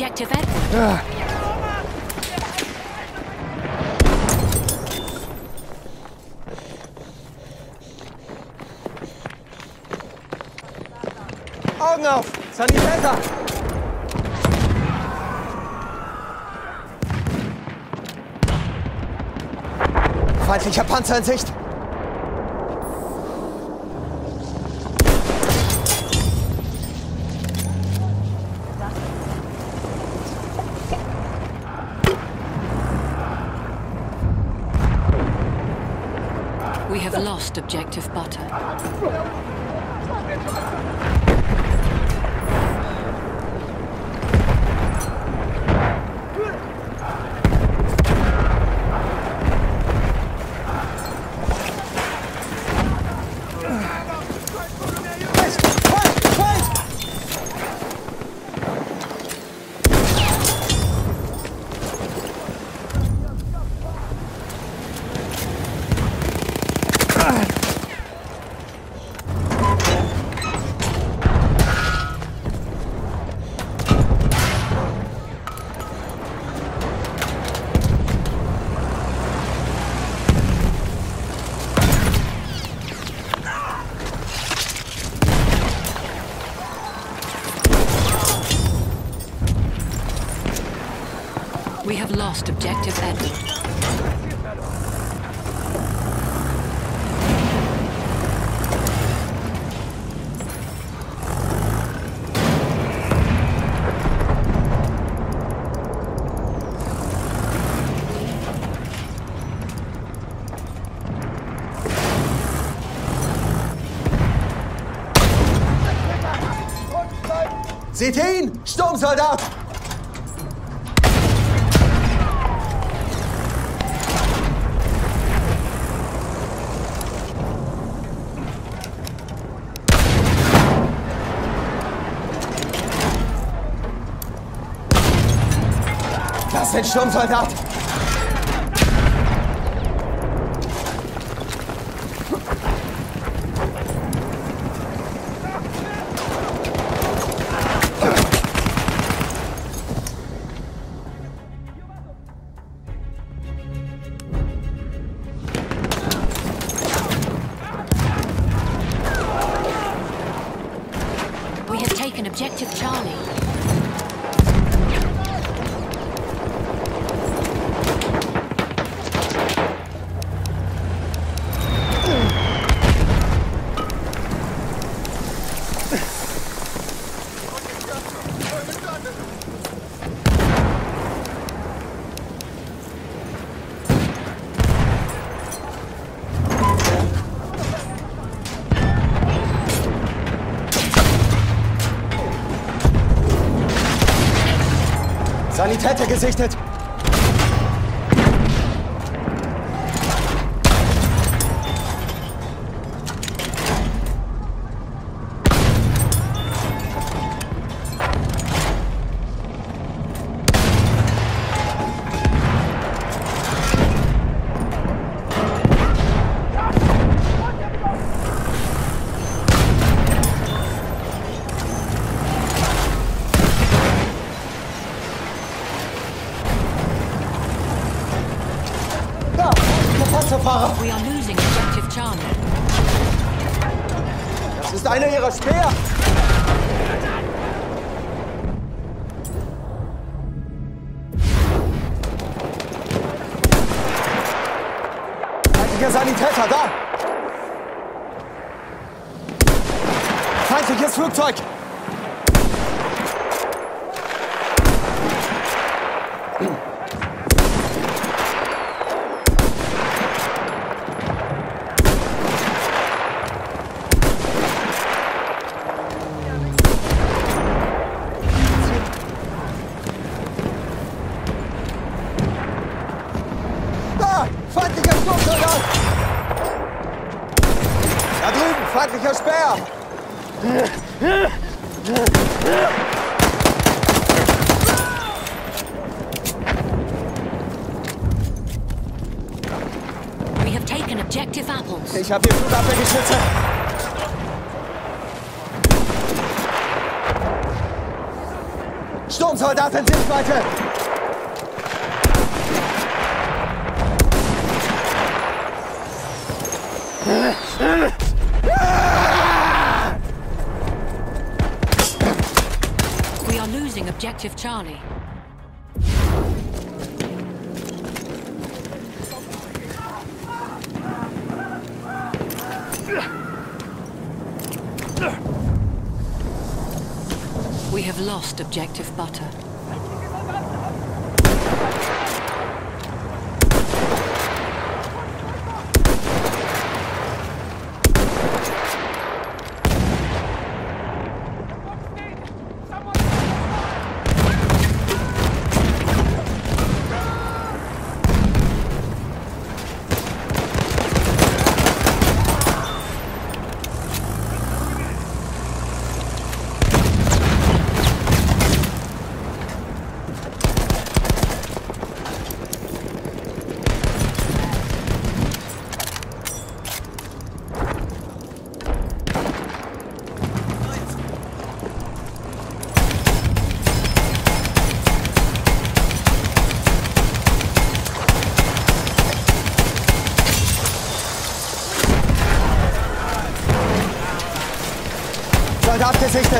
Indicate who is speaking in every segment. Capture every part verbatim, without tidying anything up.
Speaker 1: objective Edward.
Speaker 2: Ah. Augen auf! Sanitäter! Feindlicher Panzer in Sicht!
Speaker 1: We have lost objective butter. We have lost objective Edward.
Speaker 2: Seht ihr ihn? Sturmsoldat! Das ist ein Sturmsoldat!
Speaker 1: We have taken objective Charlie.
Speaker 2: Sanitäter gesichtet! Panzerfahrer!
Speaker 1: We are losing objective Charlie.
Speaker 2: Das ist einer ihrer Speer! Feindlicher Sanitäter, da! Feindliches Flugzeug! Feindlicher Sturmsoldat! Da drüben, feindlicher Speer!
Speaker 1: We have taken objective apples.
Speaker 2: Ich habe hier Flugabwehrgeschütze! Sturmsoldat in Sichtweite!
Speaker 1: We are losing objective Charlie. We have lost objective Butter.
Speaker 2: Soldat gesichtet!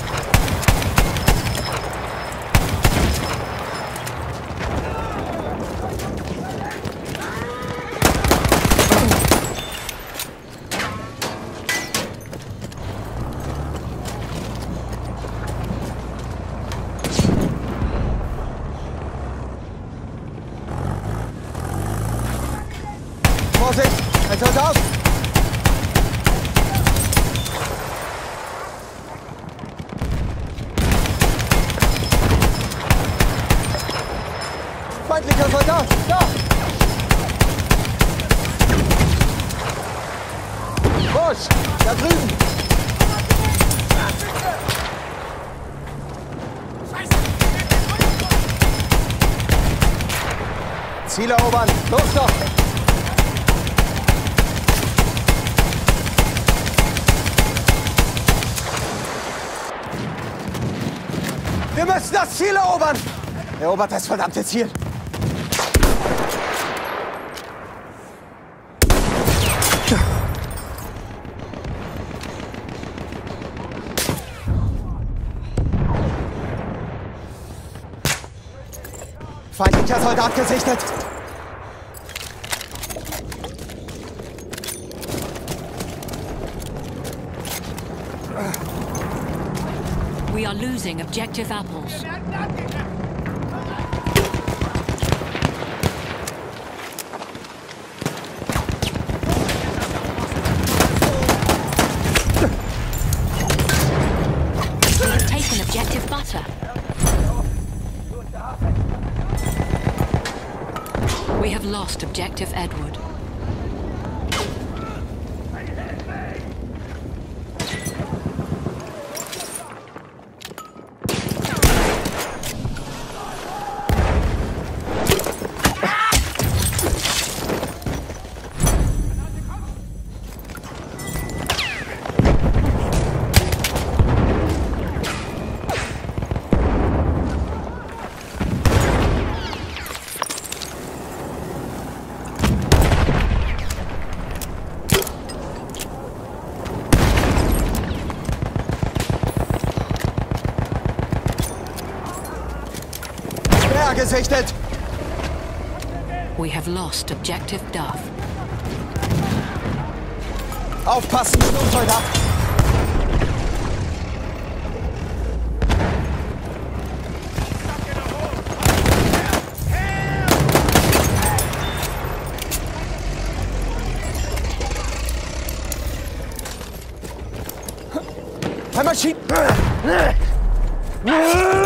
Speaker 2: Vorsicht! Ein Soldat! Feindlicher Soldat! Da! Busch! Da drüben! Ziel erobern! Los doch! Wir müssen das Ziel erobern! Erobert das verdammte Ziel! Feindlicher Soldat gesichtet!
Speaker 1: We are losing objective Apples. We have taken objective Butter. We have lost objective Edward.
Speaker 2: Gesichtet!
Speaker 1: We have lost objective Duff.
Speaker 2: Aufpassen, Sturmsoldat! Ein Maschinen...